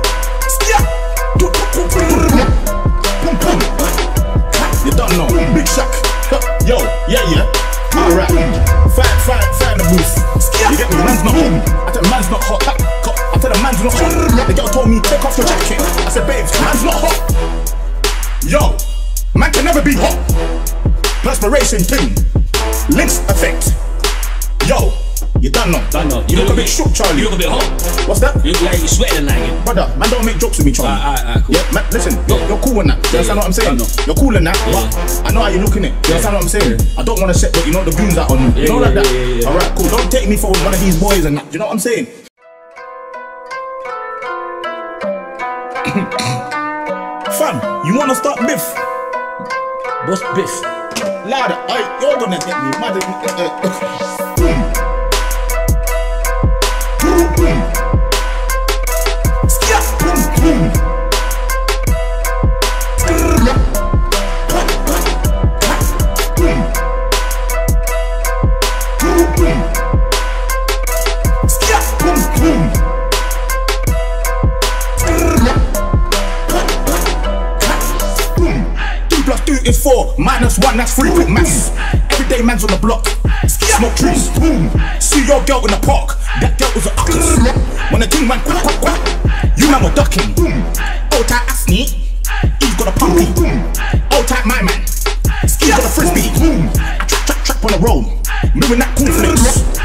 Boom boom. You don't know. Big Shaq. Yo. Yeah. Alright, fire the booth. You get me? Man's not home. I tell man's not hot. I tell the man's not hot. The girl told me take off your jacket. I said babes, man's not hot. Yo, man can never be hot. Perspiration thing. Lynx effect. Yo, you done now. You look a bit shook, Charlie. You look a bit hot. What's that? You look like you're sweating like it. Brother, man don't make jokes with me, Charlie. Alright, cool. Yeah, man, listen, you're cool in that. You understand what I'm saying? You're cool in that, but I know how you're looking at. You understand what I'm saying? I don't want to set, but you know the goons out on me. You know like that? Alright, cool. Don't take me for one of these boys and that. You know what I'm saying? Fam, you wanna start beef? What's beef? Louder, you're gonna get me mad. Is 4, -1, that's 3 quick maths. Everyday man's on the block. Smoke trees, boom. See your girl in the park. That girl was a uckers. When the thing went quack, quack, quack, you man were ducking. Old tight Asney, he's got a pumpy. Old tight my man, he's got a frisbee. Trap on the road, moving that cornflakes.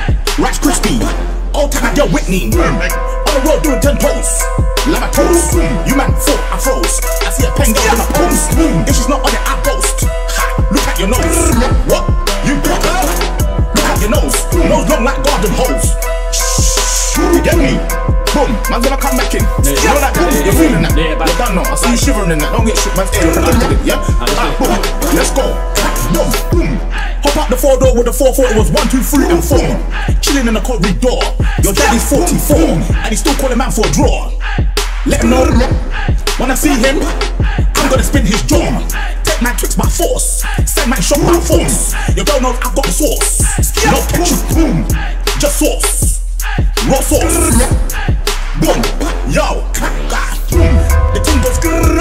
girl Whitney. On the road doing 10 toes. Like my toes. You man thought I froze. I see a pen girl in a post. If she's not on it, I boast. Ha, look at your nose. What? You got her? Look at your nose. Nose long like garden hose. You get me? Boom, man's gonna come back in. You know that? You're feeling that? You're done now. I see you shivering in that. Don't get shook, man's air. Look at it, yeah? Boom, let's go. Boom, boom. Hop out the 4-door with the 440. It was 1, 2, 3, and 4. Chilling in the corridor. Your daddy's 44, and he's still calling man for a draw. Let him know. When I see him, I'm gonna spin his jaw. Take man tricks by force. Send man shot by force. Your girl knows I've got the sauce. No ketchup, boom. Just sauce. Raw sauce. Boom. Yo. The thing goes grrrr.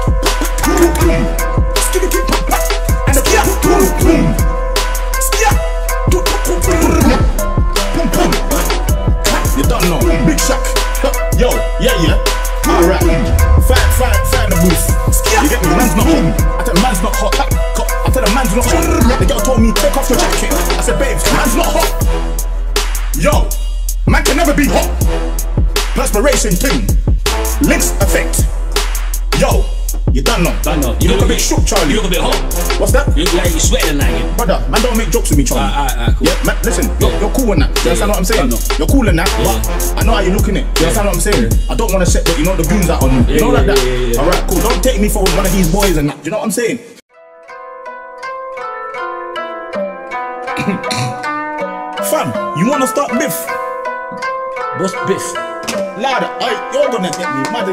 Skitty keep pop pop. And the yeah. Boom. Boom boom. You don't know. Big Shaq. Yo. Yeah. Alright. Find the booth. You get me? Man's not hot. I tell the man's not hot. I tell the man's not hot. The girl told me take off your jacket. I said babes, man's not hot. Yo. Man can never be hot. Perspiration thing. Links effect. Yo, you done know. You look a bit shook, Charlie. You look a bit hot. What's that? You look like you're sweating like it. Brother, man don't make jokes with me, Charlie. Alright, cool. Yeah, man, listen, you're cool in that. You understand what I'm saying? You're cool in that, but I know how you're looking it. You understand what I'm saying? I don't want to set that, you know, the goons out on you. You know like that? Alright, cool. Don't take me for one of these boys and that. You know what I'm saying? Fam, you wanna start beef? What's beef? Louder, you're gonna get me mad.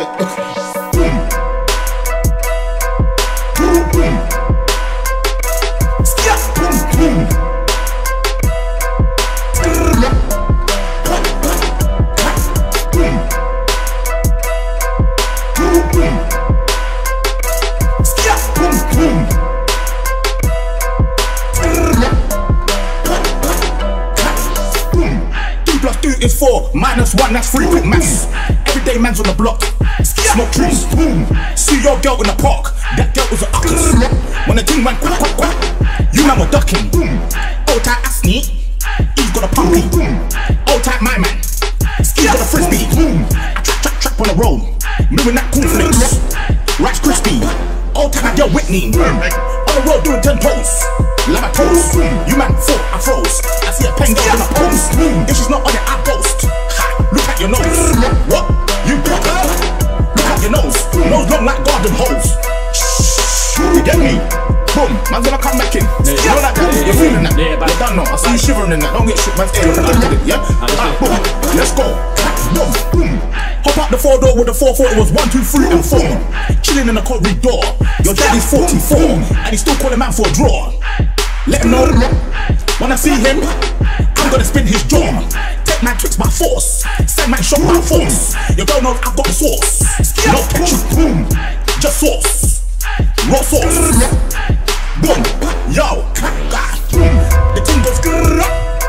Is 4, -1, that's 3 quick maths. Everyday man's on the block. Smoke trees, boom. See your girl in the park. That girl was a uckers. When the thing went quack, quack, quack, you man were ducking. Old tight ass neat. He's got a pumpy. Old tight my man. He's got a frisbee. I trap on the road. Moving that cornflakes. Rice crispy. Old tight girl Whitney. On the road doing 10 toes. Like my toes. You man thought I froze. I see a pen girl in a post. If she's not on it, I boast. Ha, look at your nose. What? You got her? Look at your nose. Nose long like garden hose. You get me? Boom, man's gonna come back in. You know that? You're feeling that? You're done now. I see you shivering in that. Don't get shook, man's air. Look at it, yeah? Boom, let's go. Boom, boom. Hop out the 4-door with the 440. It was 1, 2, 3, and 4. Chilling in the corridor. Your daddy's 44, and he's still calling man for a draw. Let him know. When I see him, I'm gonna spin his jaw. Take man tricks by force. Send man shot by force. Your girl knows I've got the sauce. No ketchup, boom. Just sauce. Raw sauce. Boom. Yo. The thing goes grrrr.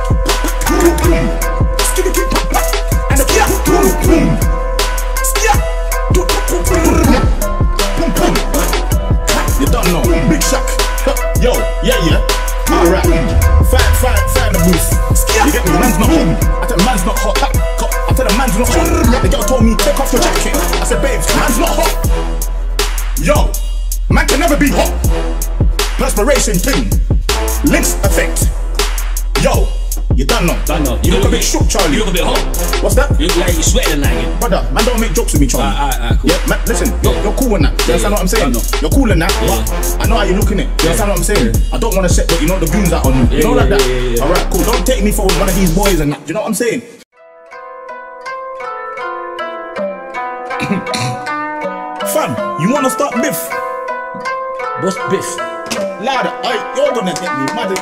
Skitty keep pop pop. And the yeah. Boom. Boom boom. You don't know. Big Shaq. Yo. Yeah. Alright. Find the booth. You get me? Man's not hot. I tell the man's not hot. I tell the man's not hot. The girl told me take off your jacket. I said babes, man's not hot. Yo, man can never be hot. Perspiration thing. Links effect. Yo, you done know. You look a bit shook, Charlie. You look a bit hot. What's that? You look like you're sweating like it. Brother, man don't make jokes with me, Charlie. Alright, cool. Yeah, man, listen, you're cool in that. You understand what I'm saying? You're cool in that, but I know how you're looking it. You understand what I'm saying? I don't want to set that, you know, the goons out on you. You know like that? Alright, cool. Don't take me for one of these boys and that. You know what I'm saying? Fam, you wanna start beef? What's beef? Louder, you're gonna get me mad.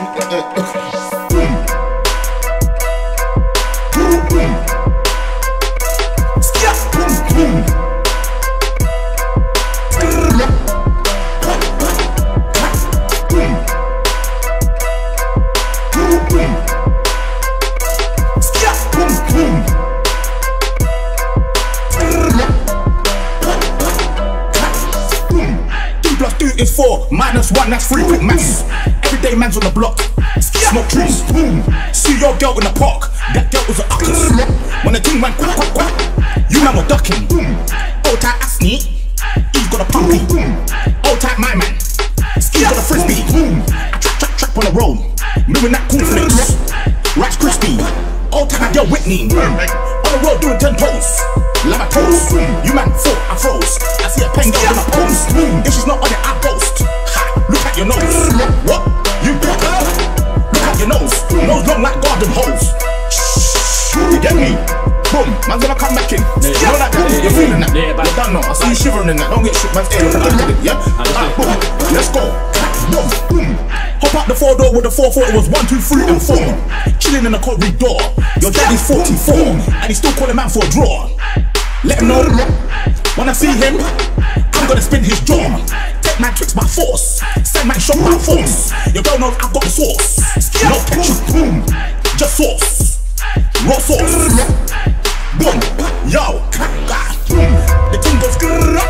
Is 4, -1, that's 3 quick maths. Everyday man's on the block. Smoke trees, boom. See your girl in the park. That girl was a uckers. When the ting went quack, quack, quack, you man were ducking. Old tight Asney, he's got a pumpy. Old tight my man, he's got a frisbee. Trap on the road, moving that cornflakes. Rice crispy, old tight girl Whitney. On the road doing 10 toes, like my toes. You man thought I froze. I see a pen girl in a pose. If she's not on it, I ghost. Look at your nose. What? You broke her? Look at your nose. Nose long like garden hose. You get me? Boom, man's gonna come back in. You know that? You're feeling that? You don't know. I see you shivering in that. Don't get shook, man's air. Yeah? Boom, let's go. Boom, boom. Hop out the 4-door with the 440. It was 1, 2, 3, and 4. Chilling in the corridor. Your daddy's 44, and he's still calling man for a draw. Let him know. When I see him, I'm gonna spin his jaw. Take my tricks by force. Send my shot by force. Your girl knows I've got the sauce. No ketchup, boom. Just sauce. Raw sauce. Boom. Yo. The thing goes grrrr.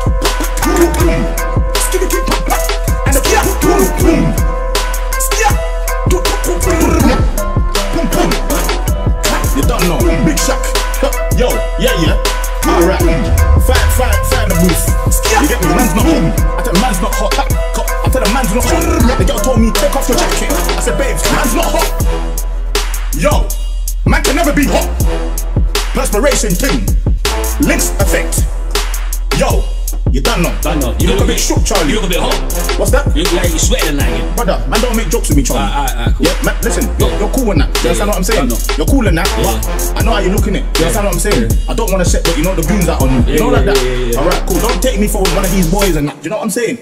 Skibidi pop pop. And the yeah. Boom boom. Yeah. Boom boom. You don't know. Big Shaq. Yo. Yeah. Alright. Fire in the booth. You get me? Man's not home. I tell man's not hot. I tell the man's not hot. The girl told me take off your jacket. I said babes, man's not hot. Yo. Man can never be hot. Perspiration thing. Links effect. Yo, you don't know. You look a bit shook, Charlie. You look a bit hot. What's that? You look like you're sweating like it. Brother, man don't make jokes with me, Charlie. Cool. Yeah, man, listen, you're cool in that. You understand what I'm saying? You're cool in that, but I know how you're looking at it. You understand what I'm saying? I don't want to set, but you know the goons out on you. You know like that? Alright, cool. Don't take me for one of these boys and that. You know what I'm saying?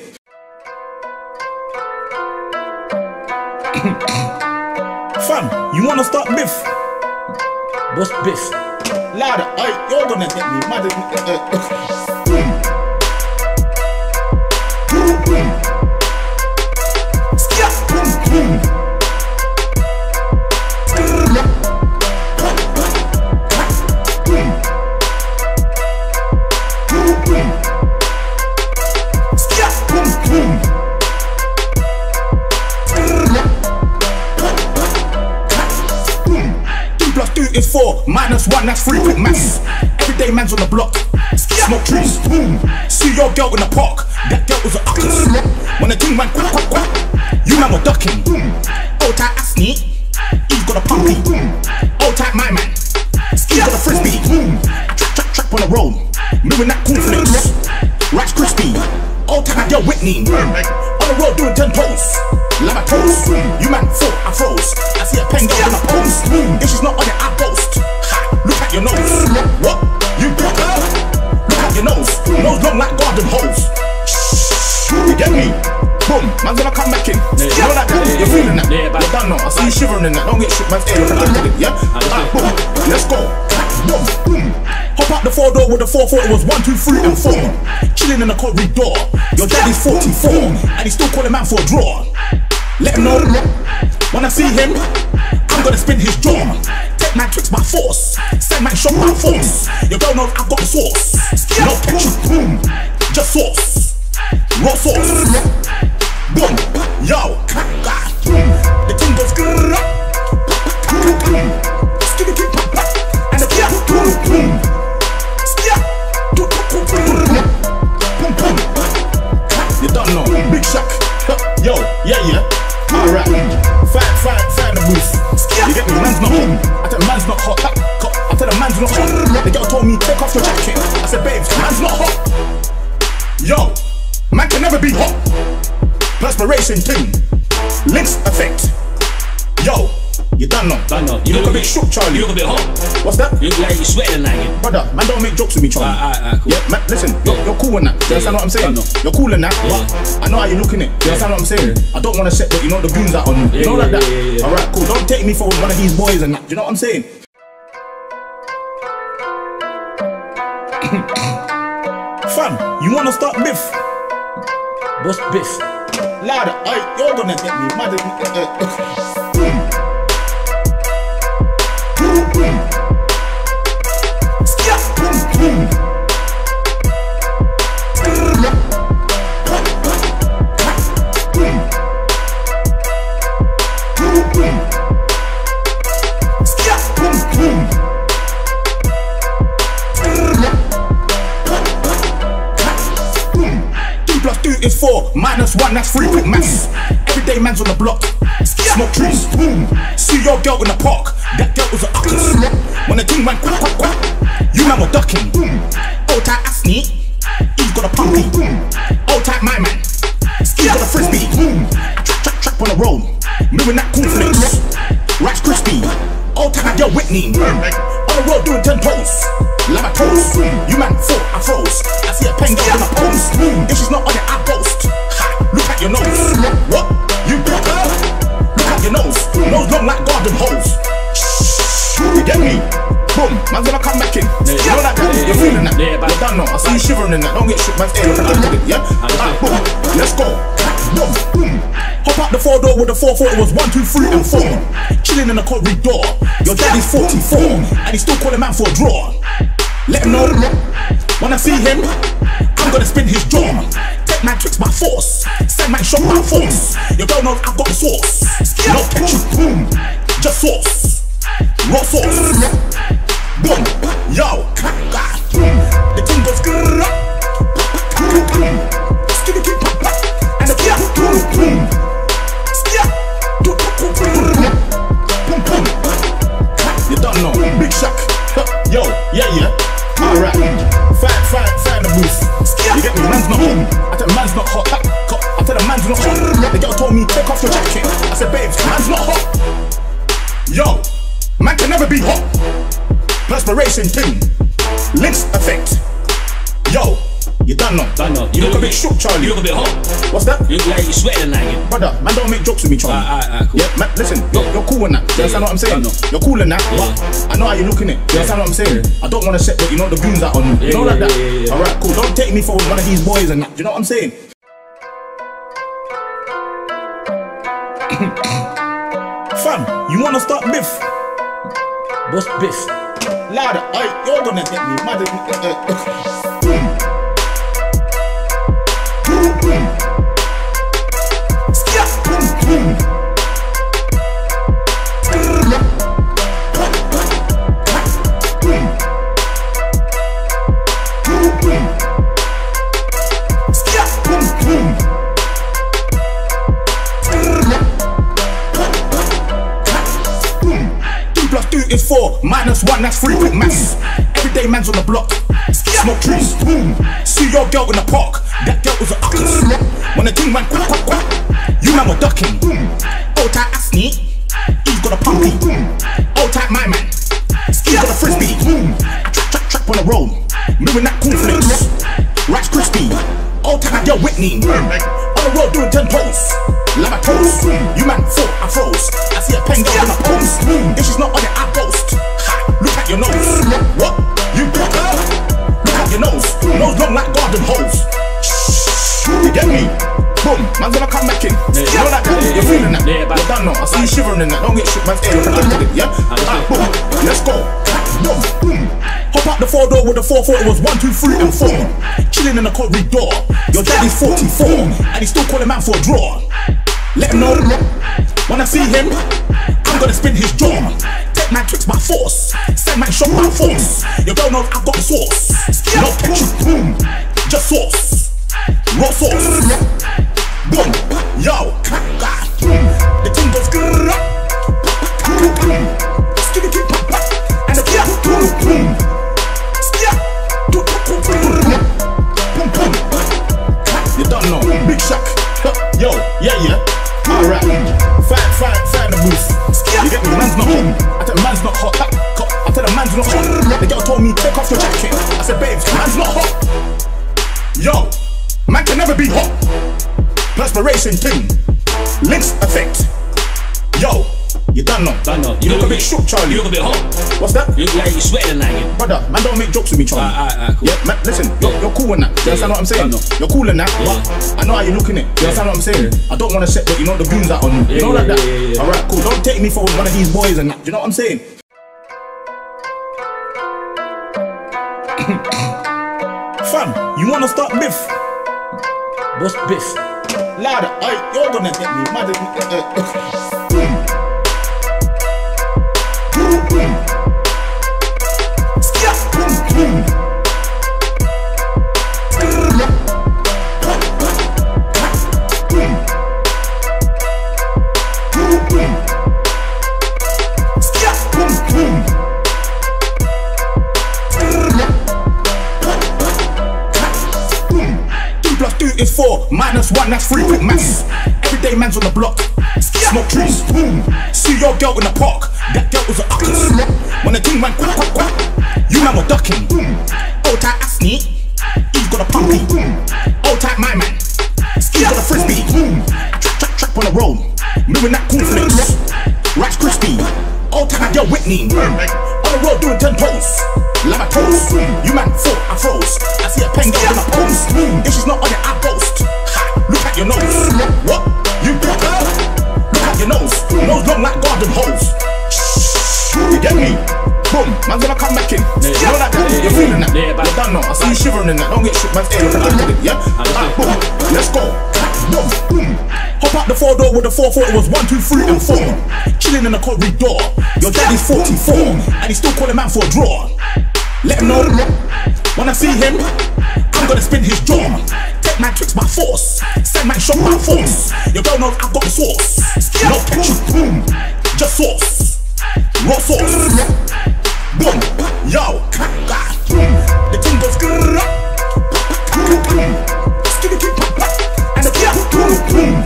Fam, you wanna start beef? What's beef? Louder, you're gonna get me mad. Is 4, -1, that's 3 quick maths. Everyday man's on the block. Smoke trees, boom. See your girl in the park. That girl was a uckers. When the ting went quack, quack, quack, you man were ducking. Old tight Asney, he's got a pumpy. Old tight my man, he's got a frisbee. Trap on the road, moving that cornflakes. Rice crispy, old tight girl Whitney. On the road doing 10 toes. Like my toes. You man thought I froze. I see a pen girl in a pose. If she's not on it, I ghost. Look at your nose. What? You broke her? Look at your nose. Nose long like garden hose. You get me? Boom, man's gonna come back in. You know that? You're feeling that? You don't know. I see you shivering in that. Don't get shook, man's air. Yeah? Boom, let's go. Boom, boom. Hop out the 4-door with the 440. It was 1, 2, 3, and 4. Chilling in the corridor. Your daddy's 44, and he's still calling man for a draw. Let him know. When I see him, I'm gonna spin his jaw. Take my tricks by force. Send my shot by force. Your girl knows I've got the sauce. No ketchup, boom. Just sauce. Raw sauce. Boom. Yo. The thing goes grrrr. Skibidi pop pop. And the yeah. Boom boom. Yeah. Boom boom. You don't know. Big Shaq. Yo. Yeah. Alright, fire in the booth. You get me? Man's not home. I tell man's not hot. I tell the man's not hot. The girl told me take off your jacket. I said babes, man's not hot. Yo, man can never be hot. Perspiration thing. Links effect. Yo, you don't know. You look a bit shook, Charlie. You look a bit hot. What's that? You look like you're sweating like it. Brother, man don't make jokes with me, Charlie. Cool. Yeah, man, listen, you're cool in that. You understand what I'm saying? You're cool in that, but I know how you're looking at it. You understand what I'm saying? I don't want to set, but you know the goons out on you. You know like that? Alright, cool. Don't take me for one of these boys and that. You know what I'm saying? Fam, you wanna start beef? What's beef? Louder, you're gonna get me mad. is 4, -1, that's 3, quick maths. Everyday man's on the block, smoke trees, boom. See your girl in the park, that girl was a uckers. When the thing went quack, quack, quack, you man were ducking. Old tight Asney, he's got a pumpy. Old tight my man, he's got a frisbee. Trap on the road, moving that cornflakes, Rice crispy. Old tight girl Whitney, on the road doing 10 toes. Like my toes, you man thought I froze. I see a pen girl in a pose. If she's not on it, I ghost. Look at your nose. What? You broke her? Look at your nose. Nose long like garden hose. You get me? Boom, man's gonna come back in. You know that? You're feeling that? You're done now. I see you shivering in that. Don't get shook, man's air. Yeah? Boom, let's go. Boom, boom. Hop out the 4-door with the 440. It was 1, 2, 3, and 4. Chilling in the corridor. Your daddy's 44, and he's still calling man for a draw. Let him know, when I see him, I'm gonna spin his jaw. Take my tricks by force, send my shot by force. Your girl knows I've got the sauce. No ketchup, boom, just sauce. Raw sauce, boom, yo, God, the thing goes grrrr, and the boom, boom, you don't know, Big Shack, yo, yeah. Alright, find the booth. You get me? Man's not home. I tell man's not hot. I tell the man's not hot. The girl told me take off your jacket. I said babes, man's not hot. Yo, man can never be hot. Perspiration thing, Lynx effect. Yo, you done know. You look a bit shook, Charlie. You look a bit hot. What's that? You look like you're sweating like it. Brother, man don't make jokes with me, Charlie. Alright, cool. Yeah, man, listen, you're cool in that. You understand what I'm saying? You're cool in that, but I know how you're looking at it. You understand what I'm saying? I don't want to set, but you know the goons out on you. You know like that? Alright, cool. Don't take me for one of these boys and that. You know what I'm saying? Fam, you wanna start beef? What's beef? Louder, you're gonna get me mad. Is 4, -1, that's 3, quick maths. Everyday man's on the block, smoke trees, boom. See your girl in the park, that girl was a uckers. When the thing went quack, quack, quack, you man were ducking. Old tight Asney, he's got a pumpy. Old tight my man, he's got a frisbee. Trap on the road, moving that cornflakes, Rice crispy. Old tight girl Whitney, on the road doing 10 toes. Like my toes, you man thought I froze. I see a pen girl in a pose. If she's not on it, I ghost. Look at your nose. What? You broke her? Look at your nose. Nose long like garden hose. You get me? Boom, man's gonna come back in. You know that? You're feeling that? You're done now. I see you shivering in that. Don't get shook, man's air. Yeah? Boom, let's go. Boom, boom. Hop out the 4-door with the 440. It was 1, 2, 3, and 4. Chilling in the corridor. Your daddy's 44, and he's still calling man for a draw. Let him know, when I see him, I'm gonna spin his jaw. Take my tricks by force, send my shot by force. Your girl knows I've got the sauce. No ketchup, boom, just sauce. Raw sauce, boom, yo, God, the thing goes grrrr, and the boom, boom, you don't know, Big Shack, yo, yeah. Alright, find the booth. You get me? Man's not home. I tell man's not hot. I tell the man's not hot. The girl told me take off your jacket. I said babes, man's not hot. Yo, man can never be hot. Perspiration thing, Lynx effect. Yo, you done know. You look a bit shook, Charlie. You look a bit hot. What's that? You look like you're sweating like it. Brother, man don't make jokes with me, Charlie. Cool. Yeah, man, listen, you're cool in that. You understand what I'm saying? You're cool in that, but I know how you're looking at it. You understand what I'm saying? I don't want to set, but you know the goons out on you. You know like that? Alright, cool. Don't take me for one of these boys and that. You know what I'm saying? Fam, you wanna start beef? What's beef? Louder, you're gonna get me mad. -1, that's free quick maths. Everyday man's on the block. Smoke trees, boom. See your girl in the park. That girl was a uckers. When the thing went quack, quack, quack, you man were ducking. Old tight Asney, he's got a pumpy. Old tight my man, he's got a frisbee. Trap on the road, moving that cornflakes. Rice crispy, old tight girl Whitney. On the road doing 10 toes. Like my toes, you man thought I froze. I see a pen girl in a pose. If she's not on it, I boast. Look at your nose. What? You got her? Look at your nose. Nose long like garden hose. You get me? Boom, man's gonna come back in. You know that? You're feeling that? You're done now. I see you shivering in that. Don't get shook, man's air. Yeah? Boom, let's go. Boom, boom. Hop out the 4-door with the 440 was 1, 2, 3 and 4. Chilling in the corridor. Your daddy's 44 and he's still calling man for a draw. Let him know. When I see him, I'm gonna spin his jaw. Take man tricks by force. Send man shot by force. Your girl knows I've got the sauce. No ketchup, boom. Just sauce. Raw sauce. Boom. Yo. The thing goes grrrr. And the boom boom.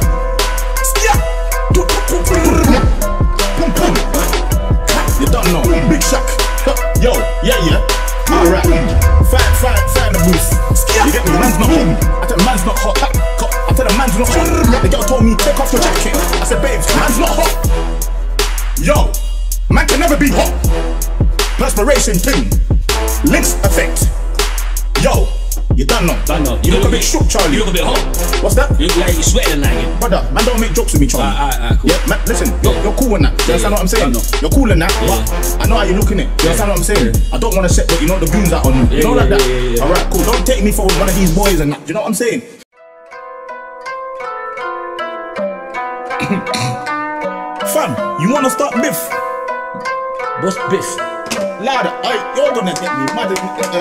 You don't know. Big Shack. Yo, yeah. Alright. Find the booth. You get me? Man's not hot. I tell the man's not hot. I tell the man's not hot. The girl told me take off your jacket. I said, babes, man's not hot. Yo, man can never be hot. Perspiration thing. Lynx effect. Yo. You done know. You look a bit shook, Charlie. You look a bit hot. What's that? You look like you're sweating like it. Brother, man don't make jokes with me, Charlie. Alright, cool. Yeah, man, listen, you're cool in that. You understand what I'm saying? You're cool in that, but I know how you're looking it. You understand what I'm saying? I don't want to set, but you know the goons out on you. You know like that? Alright, cool. Don't take me for one of these boys and that. You know what I'm saying? Fam, you wanna start beef? What's beef? Louder, you're gonna get me mad.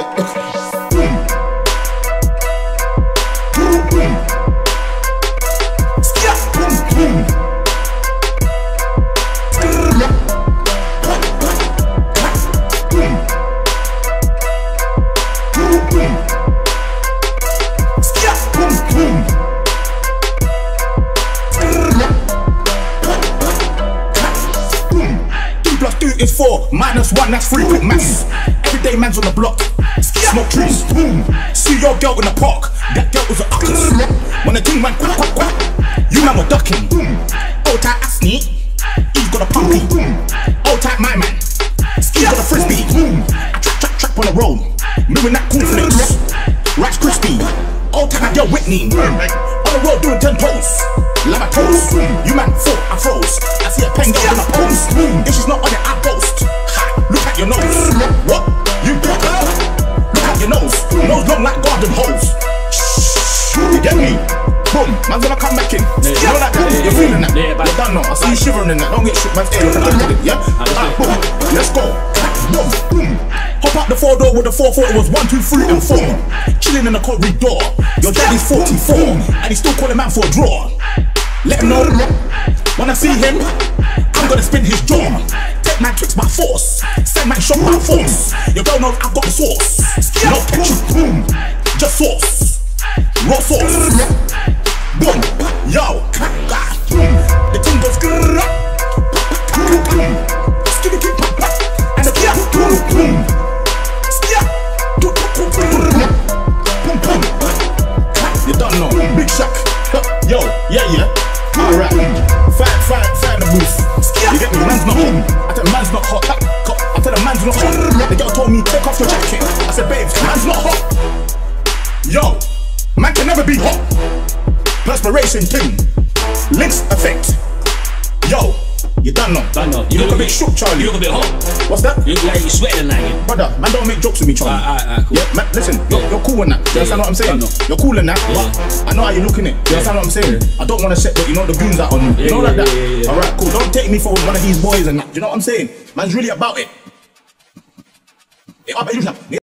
Is 4, -1, that's free quick maths. Everyday man's on the block. Smoke trees, boom. See your girl in the park. That girl was a uckers. When the thing went quack, quack, quack, you man were ducking. Old tight Asney, he's got a pumpy. Old tight my man, he's got a frisbee. Trap on the road, moving that cornflakes. Rice crispy, old tight girl Whitney. On the road doing 10 toes. Like my toes, you man thought I froze. I see a pen girl in a pose. If she's not on it, I boast. Look at your nose. What? You got her? Look at your nose. Nose long like garden hose. You get me? Boom, man's gonna come back in. You know that? You're feeling that? You're done now. I see you shivering in that. Don't get shook, man's air. Yeah? Boom, let's go. Boom, boom. Hop out the 4-door with the 440 was 1, 2, 3 and 4. Chilling in the corridor. Your daddy's 44 and he's still calling man for a draw. Let him know. When I see him, I'm gonna spin his jaw. Take man tricks by force. Send man shot by force. Your girl knows I've got the sauce. No ketchup, boom. Just sauce. Raw sauce. Boom. Yo. The thing goes grrrr. And the boom boom. You don't know. Big Shack. Yo, yeah. Alright. Find the booth. You get me? Man's not hot. I tell the man's not hot. I tell the man's not hot. The girl told me take off your jacket. I said, babes, man's not hot. Yo, man can never be hot. Perspiration thing. Lynx effect. Yo. You done know. You look a bit shook, Charlie. You look a bit hot. What's that? You look like you're sweating like it. Brother, man don't make jokes with me, Charlie. Alright, cool. Yeah, man, listen, you're cool in that. You understand what I'm saying? You're cool in that, but I know how you're looking it. You understand what I'm saying? I don't want to set, but you know the goons out on you. You know like that? Alright, cool. Don't take me for one of these boys and that. You know what I'm saying? Man's really about it.